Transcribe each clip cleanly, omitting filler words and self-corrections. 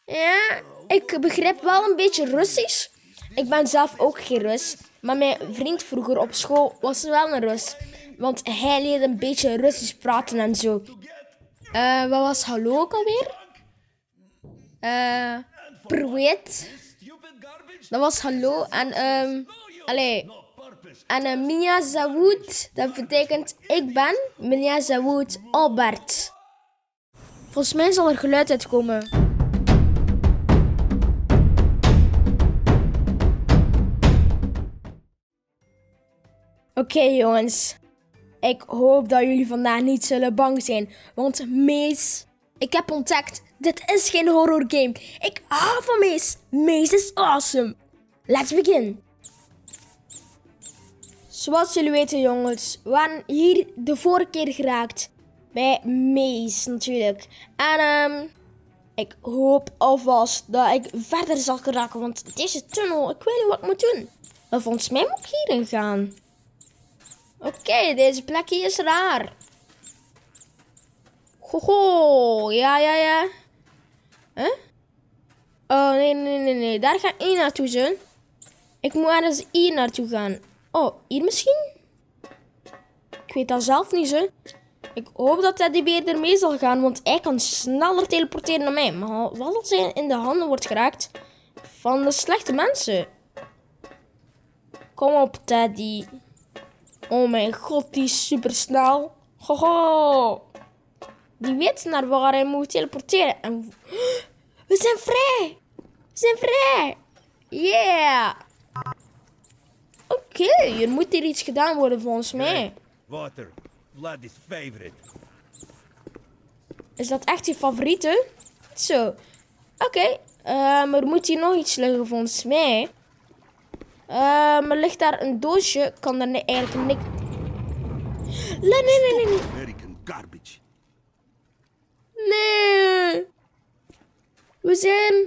Ja, ik begrijp wel een beetje Russisch. Ik ben zelf ook geen Rus. Maar mijn vriend vroeger op school was wel een Rus. Want hij leerde een beetje Russisch praten en zo. Wat was hallo ook alweer? Привет. Dat was hallo. En, En Меня зовут, dat betekent ik ben. Меня зовут Albert. Volgens mij zal er geluid uitkomen. Oké, jongens. Ik hoop dat jullie vandaag niet zullen bang zijn. Want Maze, ik heb ontdekt, dit is geen horror game. Ik hou van Maze. Maze is awesome. Let's begin. Zoals jullie weten, jongens, we waren hier de vorige keer geraakt. Bij Maze natuurlijk. En ik hoop alvast dat ik verder zal geraken. Want deze tunnel, ik weet niet wat ik moet doen. Maar volgens mij moet ik hierin gaan. Oké, deze plekje is raar. Gogo, ja. Huh? Oh, nee. Daar ga ik niet naartoe, zo. Ik moet ergens hier naartoe gaan. Oh, hier misschien? Ik weet dat zelf niet, zo. Ik hoop dat Teddybeer ermee zal gaan, want hij kan sneller teleporteren dan mij. Maar wat als hij in de handen wordt geraakt van de slechte mensen? Kom op, Teddy. Oh mijn god, die is super snel. Hoho. Die weet naar waar hij moet teleporteren. En we zijn vrij. We zijn vrij. Yeah. Oké, er moet hier iets gedaan worden volgens mij. Water. Vlad's favorite. Is dat echt je favoriete? Zo. Oké. Maar er moet hier nog iets liggen volgens mij. Maar ligt daar een doosje? Kan daar eigenlijk niks... Nee. American garbage. Nee. We zijn...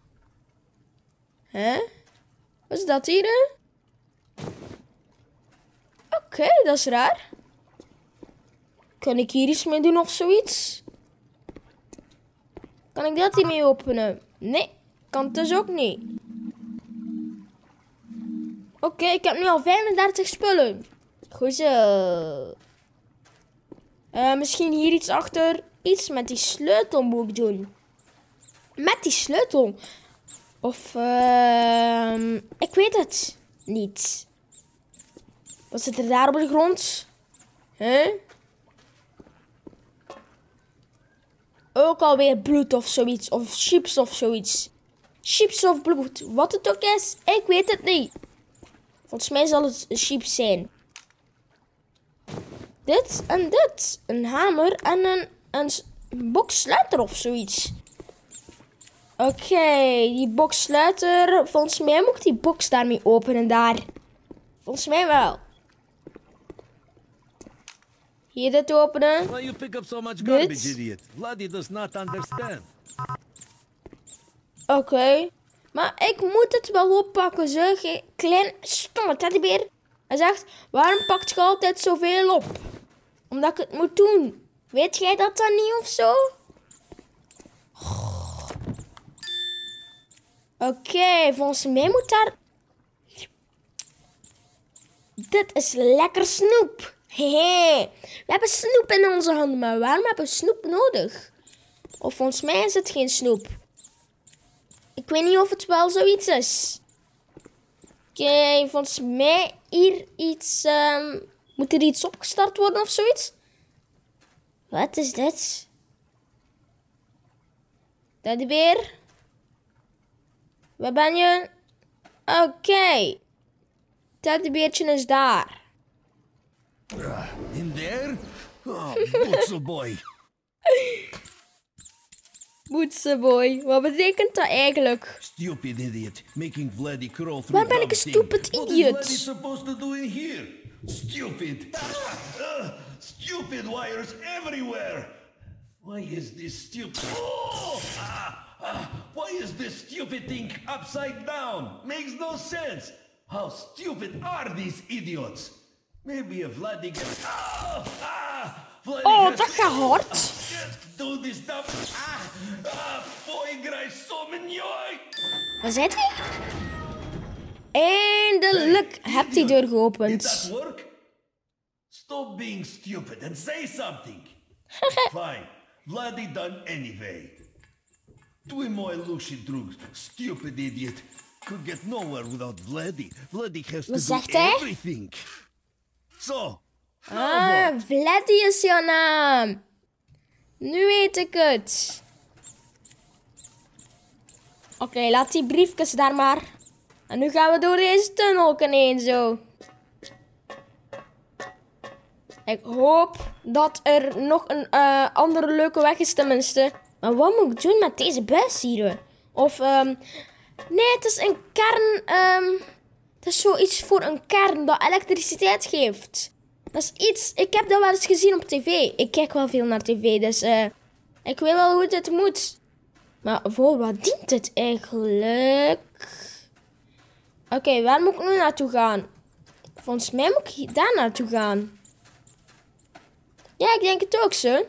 Hè? Wat is dat hier, hè? Oké, dat is raar. Kan ik hier iets mee doen of zoiets? Kan ik dat hiermee openen? Nee, kan het dus ook niet. Oké, ik heb nu al 35 spullen. Goed zo. Misschien hier iets achter. Iets met die sleutel moet ik doen. Met die sleutel. Of, ik weet het niet. Wat zit er daar op de grond? Huh? Ook alweer bloed of zoiets. Of chips of zoiets. Chips of bloed. Wat het ook is, ik weet het niet. Volgens mij zal het chips zijn. Dit en dit. Een hamer en een boksluiter of zoiets. Oké, die boksluiter. Volgens mij moet ik die box daarmee openen daar. Volgens mij wel. Hier dit openen. Why you pick up so much garbage, idiot? Vladdy does not understand. Oké. Maar ik moet het wel oppakken, zeg. Klein stomme teddybeer. Hij zegt, waarom pakt je altijd zoveel op? Omdat ik het moet doen. Weet jij dat dan niet of zo? Oké, volgens mij moet daar... Dit is lekker snoep. Hehe. We hebben snoep in onze handen, maar waarom hebben we snoep nodig? Of volgens mij is het geen snoep. Ik weet niet of het wel zoiets is. Oké, volgens mij hier iets... moet er iets opgestart worden of zoiets? Wat is dit? Teddybeer? Waar ben je? Oké. Teddybeertje is daar. In there? Oh, boy. Boetseboy, wat betekent dat eigenlijk? Stupid idiot, making Vladdy crawl through. Waar ben ik een stupid What is idiot? Vladdy supposed to do in here? Stupid. Stupid wires everywhere. Why is this stupid? Oh! Why is this stupid thing upside down? Makes no sense. How stupid are these idiots? Maybe if Vladdy gets... Oh, dat gaat hard. Just do this stuff. Boy, guys, so Waar zit hij? Eindelijk hebt hij deur Did geopend. that work? Stop being stupid and say something. Fine. Bloody done anyway. Doe mooi Lucy droeg. Stupid idiot. Could get nowhere without Vladdy. Vladdy has to Wat do zegt hij? everything. So. Vladdy is jouw naam. Nu weet ik het. Oké, laat die briefjes daar maar. En nu gaan we door deze tunnel heen zo. Ik hoop dat er nog een andere leuke weg is tenminste. Maar wat moet ik doen met deze buis hier? Of, nee, het is een kern, het is zoiets voor een kern dat elektriciteit geeft. Dat is iets, ik heb dat wel eens gezien op tv. Ik kijk wel veel naar tv, dus ik weet wel hoe het moet. Maar voor wat dient het eigenlijk? Oké, waar moet ik nu naartoe gaan? Volgens mij moet ik daar naartoe gaan. Ja, ik denk het ook zo.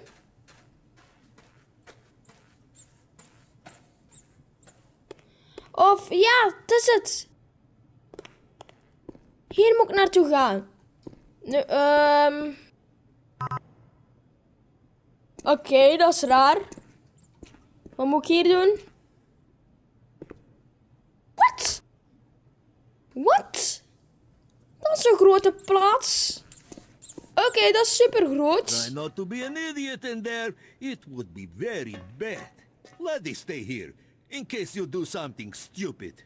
Of ja, het is het. Hier moet ik naartoe gaan. Nu, Oké, dat is raar. Wat moet ik hier doen? Wat? Wat? Dat is een grote plaats. Oké, dat is super groot. Try not to be an idiot in there. It would be very bad. Let us stay here, in case you do something stupid.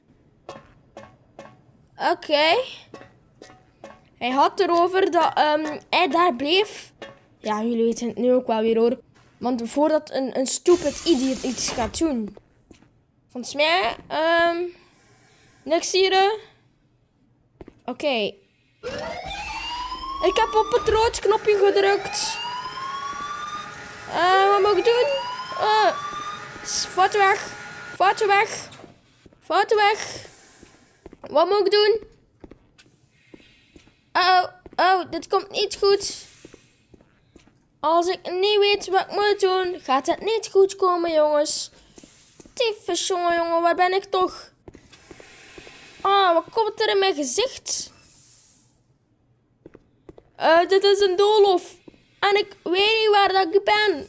Oké. Hij had erover dat hij daar bleef. Ja, jullie weten het nu ook wel weer hoor. Want voordat een stupid idiot iets gaat doen. Volgens mij, niks hier. Oké. Ik heb op het rood knopje gedrukt. Wat moet ik doen? Foto weg. Foto weg. Foto weg. Wat moet ik doen? Oh, dit komt niet goed. Als ik niet weet wat ik moet doen, gaat het niet goed komen, jongens. Tyfus, jongen, waar ben ik toch? Wat komt er in mijn gezicht? Dit is een doolhof. En ik weet niet waar dat ik ben.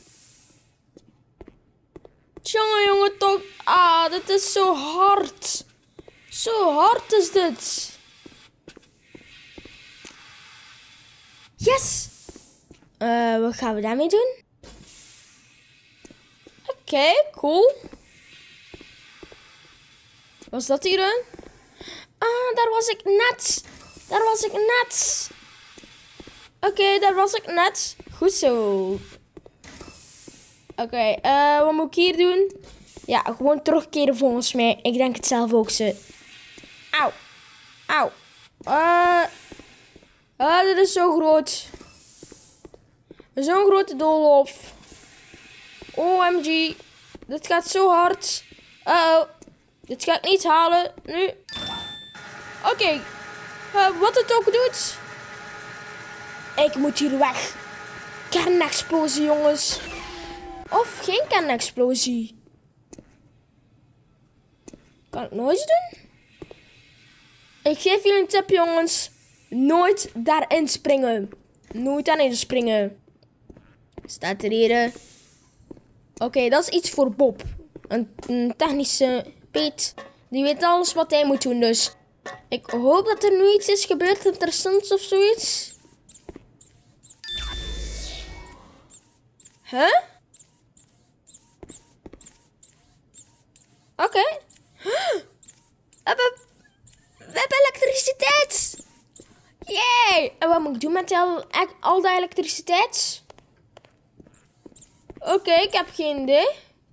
Jongen, toch. Dit is zo hard. Zo hard is dit. Yes. Wat gaan we daarmee doen? Oké, cool. Was dat hier dan? Daar was ik net. Oké, daar was ik net. Goed zo. Oké, wat moet ik hier doen? Ja, gewoon terugkeren volgens mij. Ik denk het zelf ook zo. Auw. Dit is zo groot. Zo'n grote doolhof. OMG. Dit gaat zo hard. Dit ga ik niet halen. Nu. Oké. Wat het ook doet. Ik moet hier weg. Kernexplosie, jongens. Of geen kernexplosie. Kan ik nog iets doen? Ik geef jullie een tip, jongens. Nooit daarin springen. Nooit daarin springen. Staat er hier. Oké, dat is iets voor Bob. Een technische Piet. Die weet alles wat hij moet doen, dus. Ik hoop dat er nu iets is gebeurd interessants of zoiets. Huh? Oké. We hebben elektriciteit. Yay! En wat moet ik doen met al die elektriciteit? Oké, ik heb geen idee.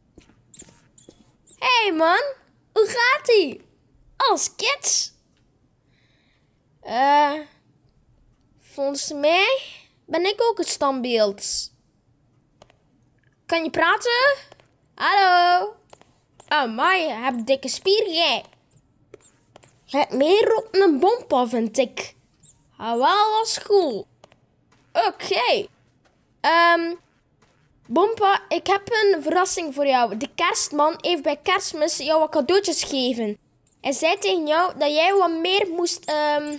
Hey man, hoe gaat-ie? Als kids? Volgens mij ben ik ook het standbeeld. Kan je praten? Hallo? Amai, je hebt dikke spieren, jij. Je hebt meer op een bompa, vind ik. Wel als cool. Oké. Bompa, ik heb een verrassing voor jou. De kerstman heeft bij Kerstmis jou wat cadeautjes gegeven. Hij zei tegen jou dat jij wat meer moest,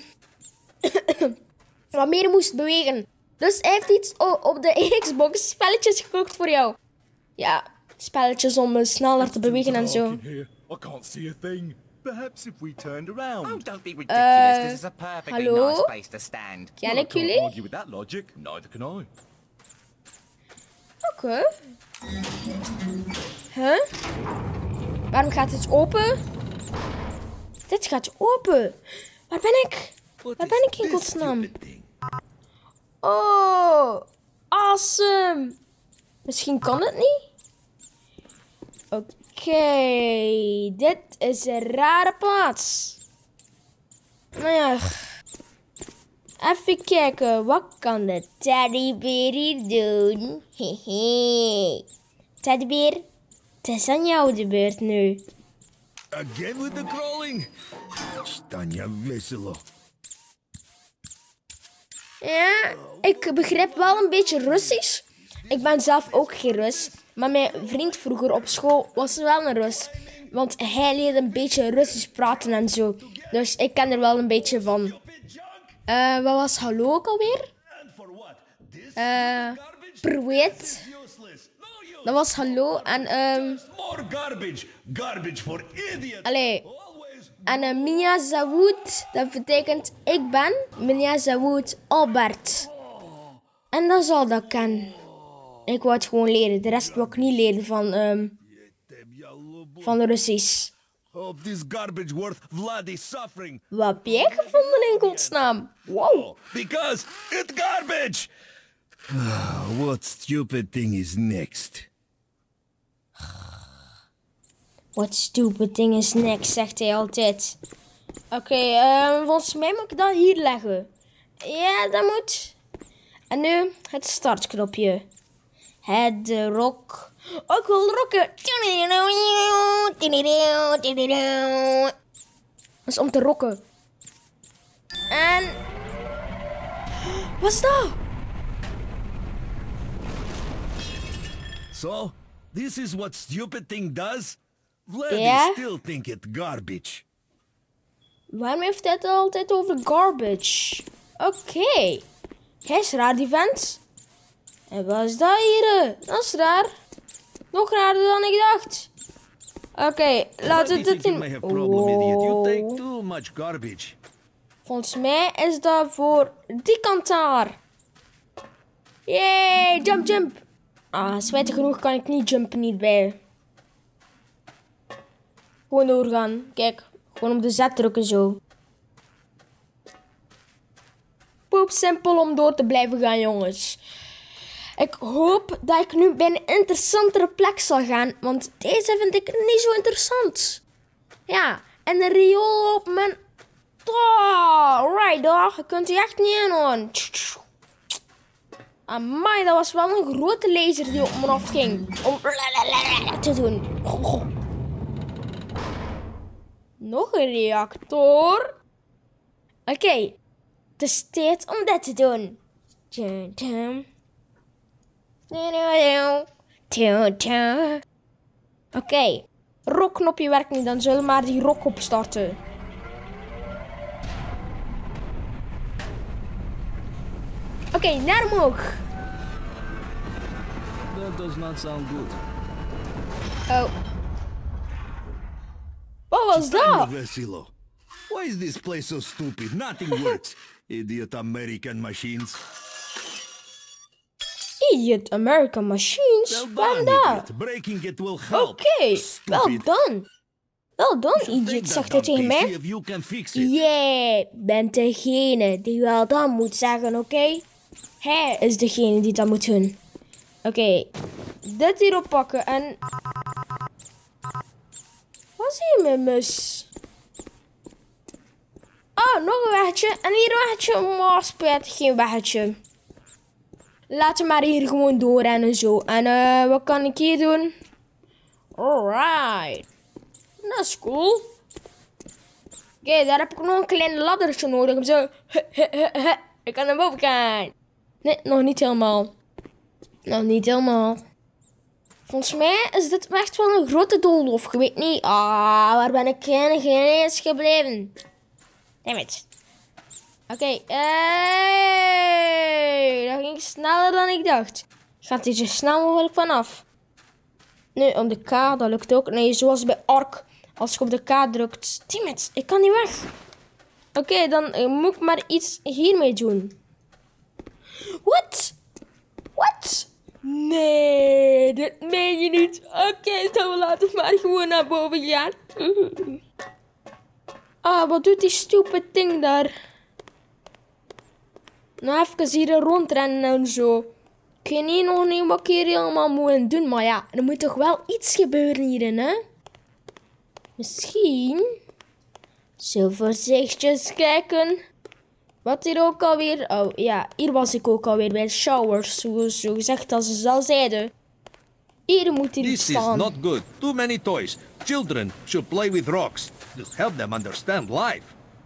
wat meer moest bewegen. Dus hij heeft iets op de Xbox, spelletjes gekocht voor jou. Ja, spelletjes om sneller te bewegen en zo. I can't see a thing. Perhaps if we turned around. Oh, don't be ridiculous. This is a perfectly hallo? nice place to stand. Ken I ik can't jullie? argue with that logic. Neither can I. Oké. Huh? Waarom gaat het open? Dit gaat open. Waar ben ik? Waar ben ik in godsnaam? Oh, awesome. Misschien kan het niet. Oké, dit is een rare plaats. Nou ja, even kijken. Wat kan de teddybeer hier doen? Hehe. Teddybeer, het is aan jou de beurt nu. Again with the crawling? Stanja Wesselo. Ja, ik begrijp wel een beetje Russisch. Ik ben zelf ook geen Rus. Maar mijn vriend vroeger op school was wel een Rus. Want hij leerde een beetje Russisch praten en zo. Dus ik ken er wel een beetje van. Wat was hallo ook alweer? Привет. Dat was hallo en More garbage. Garbage for idiots. allee. En Меня зовут, dat betekent ik ben. Меня зовут Albert. En dat is al dat ik ken. Ik wou het gewoon leren. De rest wou ik niet leren van Russisch. Hope this garbage worth Vladi's suffering. Wat heb jij gevonden in godsnaam? Wow. Because it's garbage! What stupid thing is next? What stupid thing is next, zegt hij altijd. Oké, volgens mij moet ik dat hier leggen. Ja, dat moet. En nu het startknopje. Het rock. Oh, ik wil rocken. Dat is om te rocken. En... Wat is dat? So, this is what stupid thing does? Vladi Yeah? still think it garbage. Waarom heeft hij het altijd over garbage? Oké. Hij is raar, die vent. En wat is dat hier? Dat is raar. Nog raarder dan ik dacht. Oké, laten we Vladi dit think you may in... have problem, idiot. You take Wow. too much garbage. Volgens mij is dat voor die kant daar. Yay, jump, jump. Ah, spijtig genoeg kan ik niet jumpen hierbij. Gewoon doorgaan. Kijk, gewoon op de Z drukken zo. Poep simpel om door te blijven gaan, jongens. Ik hoop dat ik nu bij een interessantere plek zal gaan, want deze vind ik niet zo interessant. Ja, en de riool op mijn... Oh, right, daar. Je kunt je echt niet inhouden. Amai, dat was wel een grote laser die op me afging. Om te doen. Nog een reactor. Oké. Het is tijd om dit te doen. Oké. Rockknopje werkt niet, dan zullen we maar die rock opstarten. Oké, naar omhoog. That does not sound good. Oh. Wat was dat? Vesilo. Why is this place so stupid? Nothing works. Idiot American machines. Idiot American Machines? Well Waarom done, dat? idiot. Breaking it will help. Oké, wel Stupid. done. Wel done, Take idiot, that zegt hij dumb tegen PC mij. if you can fix it. Jij bent degene die wel dan moet zeggen, oké? Hij is degene die dat moet doen. Oké, dit hierop pakken en... Wat zie je met mus? Oh, nog een weggetje. En hier een weggetje. Oh, spijtig, geen weggetje. Laten we maar hier gewoon doorrennen zo. En wat kan ik hier doen? Alright. Dat is cool. Oké, daar heb ik nog een klein laddertje nodig. Om zo... Ik kan naar boven gaan. Nee, nog niet helemaal. Nog niet helemaal. Volgens mij is dit echt wel een grote doolhof. Je weet niet. Waar ben ik geen eens gebleven? Damn it. Oké. Dat ging sneller dan ik dacht. Gaat hier zo snel mogelijk vanaf. Nu, op de K, dat lukt ook. Nee, zoals bij Ark. Als je op de K drukt. Damn it, ik kan niet weg. Oké, dan moet ik maar iets hiermee doen. What? What? Nee, dit meen je niet. Oké, dan laten we maar gewoon naar boven gaan. Wat doet die stupid ding daar? Nou, even hier rondrennen en zo. Ik weet niet nog niet wat ik hier helemaal moet doen. Maar ja, er moet toch wel iets gebeuren hierin, hè? Misschien... Zo voorzichtig kijken. Wat hier ook alweer... Oh ja, hier was ik ook alweer bij de showers. Zo gezegd als ze al zeiden. Hier moet hier iets This is staan. not good. Too many toys. Children should play with rocks. To help them understand life.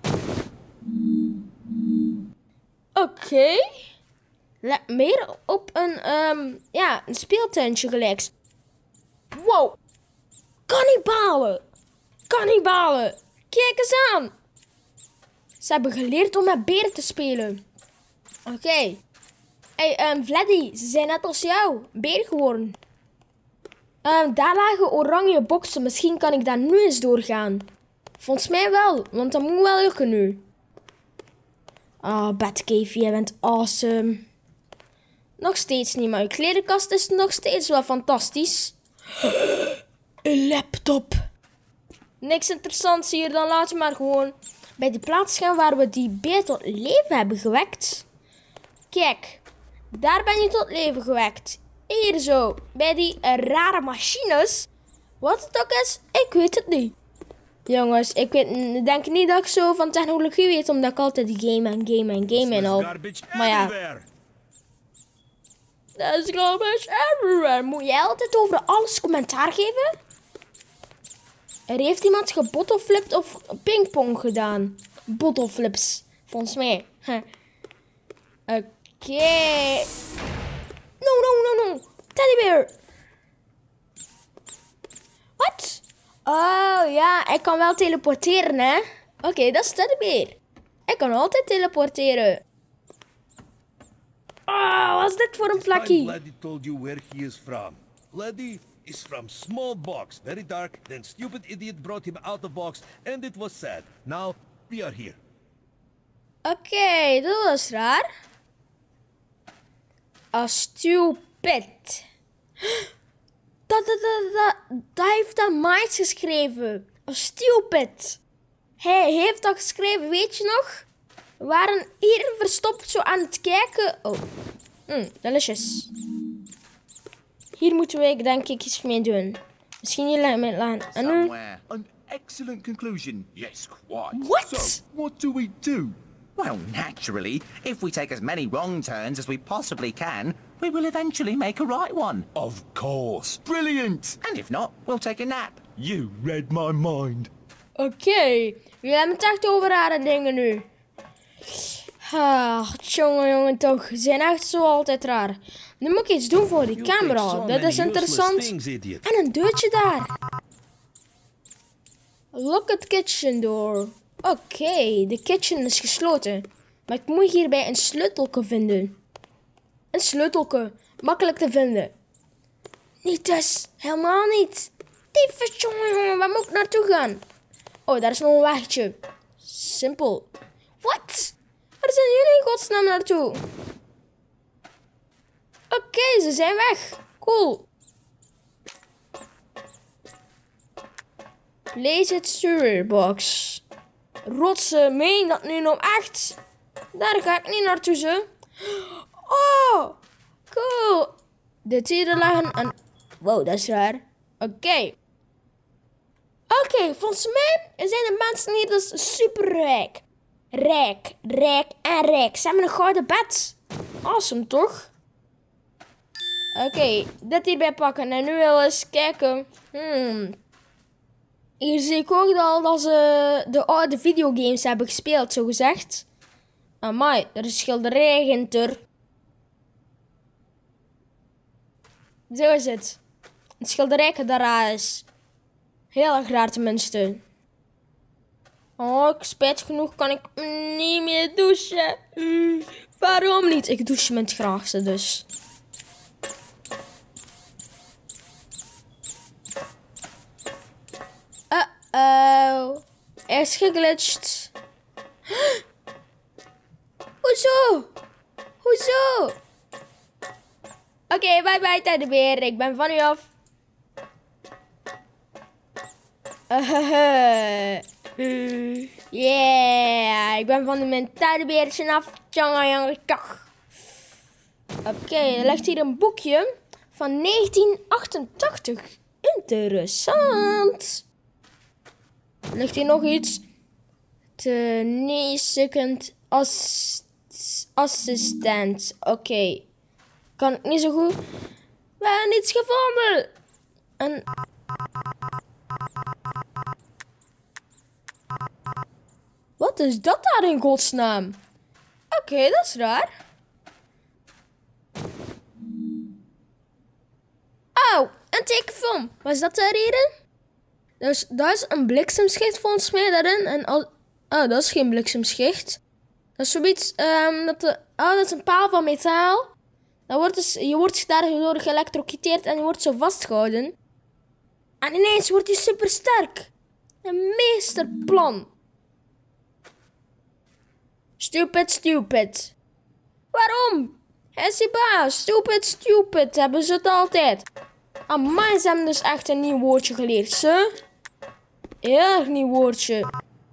Oké. Meer op een, een speeltuintje gelijks. Wow. Kannibalen. Kannibalen. Kijk eens aan. Ze hebben geleerd om met beren te spelen. Oké. Hey, Vladdy, ze zijn net als jou. Beer geworden. Daar lagen oranje boksen. Misschien kan ik daar nu eens doorgaan. Volgens mij wel, want dat moet wel lukken nu. Batcave, jij bent awesome. Nog steeds niet, maar uw klerenkast is nog steeds wel fantastisch. Een laptop. Niks interessants hier, dan laten we maar gewoon bij de plaats gaan waar we die beer tot leven hebben gewekt. Kijk, daar ben je tot leven gewekt. Hier zo, bij die rare machines. Wat het ook is, ik weet het niet. Jongens, ik denk niet dat ik zo van technologie weet, omdat ik altijd game en al. Maar ja. There's garbage everywhere. Moet jij altijd over alles commentaar geven? Er heeft iemand gebottleflipt of pingpong gedaan. Bottleflips, volgens mij. Oké. No. Teddybeer. Wat? Oh ja, ik kan wel teleporteren, hè? Oké, dat is Teddybeer. Ik kan altijd teleporteren. Wat is dit voor een plakje? Vladdy told you where he is from. Vladdy is from small box, very dark. Then stupid idiot brought him out of box, and it was sad. Now we are here. Oké, dat was raar. Stupid. Dat heeft dan Miles geschreven. Stupid. Hij heeft dat geschreven, weet je nog? We waren hier verstopt zo aan het kijken. Oh, delicious. Hier moeten we denk ik iets mee doen. Misschien hier met laan. En nu... Somewhere. An excellent conclusion. Yes, quite. What? So, what do we do? Well, naturally, if we take as many wrong turns as we possibly can, we will eventually make a right one. Of course. Brilliant. And if not, we'll take a nap. You read my mind. Oké, we hebben het echt over rare dingen nu. Jongen, toch. Ze zijn echt zo altijd raar. Nu moet ik iets doen voor die camera. Dat is interessant. En een deurtje daar. Lock at kitchen door. Oké, de kitchen is gesloten. Maar ik moet hierbij een sleutelke vinden. Een sleutelke. Makkelijk te vinden. Niet dus. Helemaal niet. Tyfus, jongen. Waar moet ik naartoe gaan? Oh, daar is nog een wegje. Simpel. Wat? Waar zijn jullie in godsnaam naartoe? Oké, ze zijn weg. Cool. Place it sewer box. Rotsen, meen dat nu nog echt? Daar ga ik niet naartoe, ze. Oh, cool. De tieren lagen aan... Wow, dat is raar. Oké, volgens mij zijn de mensen hier dus super rijk. Rijk. Ze hebben een gouden bed. Awesome, toch? Oké, dit hierbij pakken en nu wel eens kijken. Hier zie ik ook al dat ze de oude videogames hebben gespeeld, zo gezegd. Amai, er is schilderij er. Zo is het. Een schilderijgarage. Heel erg raar tenminste. Oh, spijt genoeg kan ik niet meer douchen. Waarom niet? Ik douche met het graagste dus. Uh-oh. Hij is geglitcht. Hoezo? Hoezo? Oké, bye bye teddybeer. Ik ben van u af. Yeah, ik ben van mijn teddybeertje af. Oké, er ligt hier een boekje van 1988. Interessant. Er ligt hier nog iets. Second assistent. Oké. Kan ik niet zo goed. We hebben iets gevonden. Wat is dat daar in godsnaam? Oké, dat is raar. Oh, een tekenfilm. Wat is dat daar hierin? Dus dat is een bliksemschicht volgens mij daarin. En oh, dat is geen bliksemschicht. Dat is zoiets, dat is een paal van metaal. Je wordt daardoor geëlektrocuteerd en je wordt zo vastgehouden. En ineens wordt hij super sterk. Een meesterplan. Stupid. Waarom? Hij is die baas. Stupid. Hebben ze het altijd. Amai, ze hebben dus echt een nieuw woordje geleerd, ze. Heel erg nieuw woordje.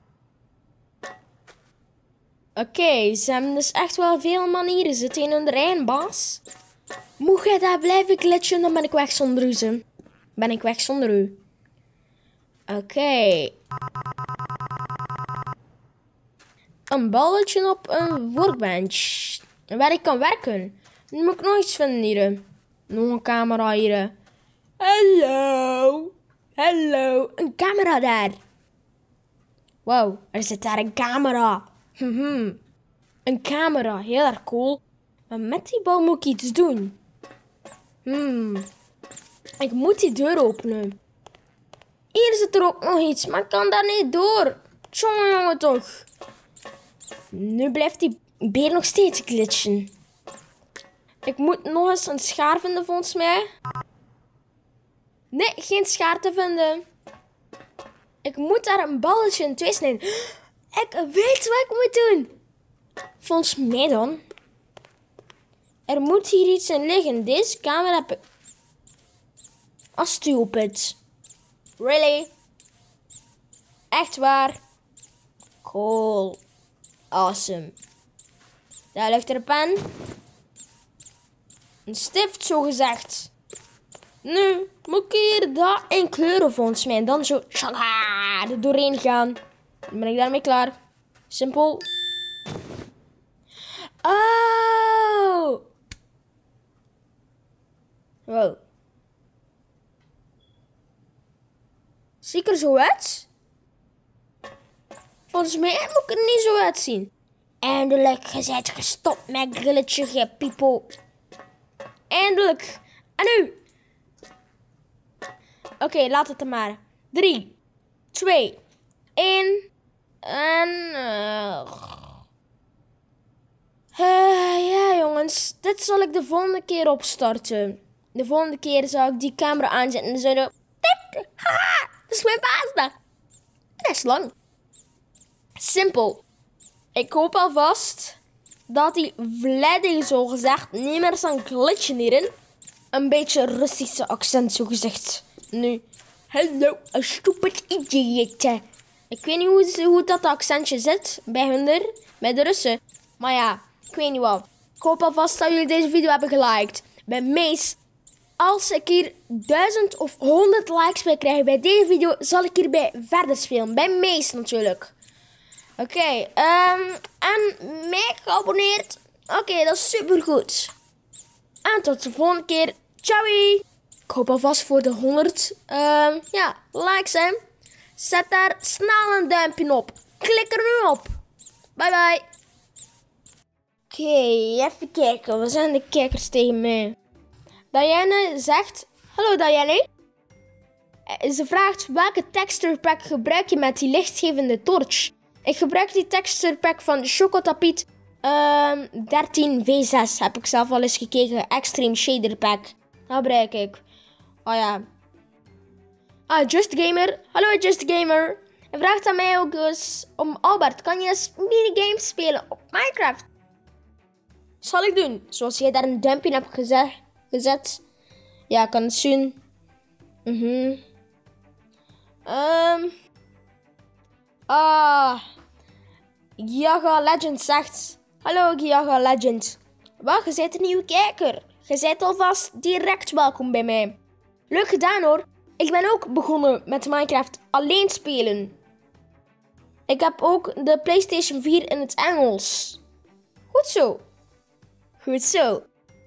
Oké, ze hebben dus echt wel veel manieren zitten in hun brein, baas. Moet jij daar blijven glitchen, dan ben ik weg zonder u, ze. Ben ik weg zonder u. Oké. Een balletje op een workbench. Waar ik kan werken. Nu moet ik nog iets vinden hier. Nog een camera hier. Hallo. Een camera daar. Wow, er zit daar een camera. Een camera, heel erg cool. Maar met die bal moet ik iets doen. Ik moet die deur openen. Hier zit er ook nog iets, maar ik kan daar niet door. Jongen toch. Nu blijft die beer nog steeds glitchen. Ik moet nog eens een schaar vinden volgens mij. Nee, geen schaar te vinden. Ik moet daar een balletje in twee snijden. Ik weet wat ik moet doen. Volgens mij dan. Er moet hier iets in liggen. Deze camera heb ik... Oh, stupid. Really? Echt waar? Cool. Awesome. Daar ligt er een pen. Een stift, zo gezegd. Nu moet ik hier dat in kleuren volgens mij. En dan zo er doorheen gaan. Dan ben ik daarmee klaar. Simpel. Oh. Wow. Zie ik er zo uit? Volgens mij moet ik er niet zo uitzien. Eindelijk, je bent gestopt met grilletje, je pipo. Eindelijk. En nu? Oké, laat het er maar. 3, 2, 1. En... ja, jongens. Dit zal ik de volgende keer opstarten. De volgende keer zal ik die camera aanzetten en dan zeggen... Haha, dat is mijn paasdag. Dat is lang. Simpel. Ik hoop alvast dat die vleding zo gezegd niet meer zal glitchen hierin. Een beetje Russische accent zo gezegd. Nu, hello, a stupid idiot. Ik weet niet hoe dat accentje zit bij hun er, bij de Russen. Maar ja, ik weet niet wat. Ik hoop alvast dat jullie deze video hebben geliked. Bij Mees, als ik hier 1000 of 100 likes bij krijg bij deze video, zal ik hierbij verder spelen. Bij Mees natuurlijk. Oké, en mij geabonneerd. Oké, dat is supergoed. En tot de volgende keer. Ciao! Ik hoop alvast voor de 100 likes hè. Zet daar snel een duimpje op. Klik er nu op. Bye bye. Oké, even kijken. Wat zijn de kijkers tegen mij? Diane zegt... Hallo Diane. Ze vraagt welke texture pack gebruik je met die lichtgevende torch. Ik gebruik die texture pack van Chocotapiet 13V6. Heb ik zelf al eens gekeken. Extreme Shader Pack. Dat gebruik ik. Oh ja. Just Gamer. Hallo Just Gamer. Hij vraagt aan mij ook eens om Albert. Kan je eens minigames spelen op Minecraft? Zal ik doen. Zoals jij daar een duimpje in hebt gezet. Ja, kan het zien. Giaga Legend zegt... Hallo Giaga Legend. Wel, je bent een nieuwe kijker. Je bent alvast direct welkom bij mij. Leuk gedaan hoor. Ik ben ook begonnen met Minecraft alleen spelen. Ik heb ook de PlayStation 4 in het Engels. Goed zo. Goed zo.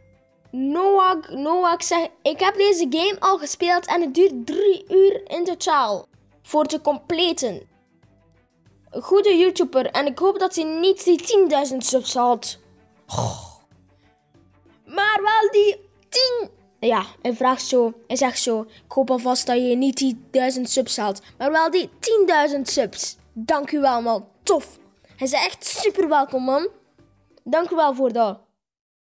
Noah zegt... Ik heb deze game al gespeeld en het duurt 3 uur in totaal. Voor te completen. Een goede YouTuber en ik hoop dat hij niet die 10.000 subs haalt. Maar wel die 10... Ja, hij zegt zo... Ik hoop alvast dat je niet die 1000 subs haalt. Maar wel die 10.000 subs. Dank u wel, man. Tof. Hij is echt super welkom, man. Dank u wel voor dat.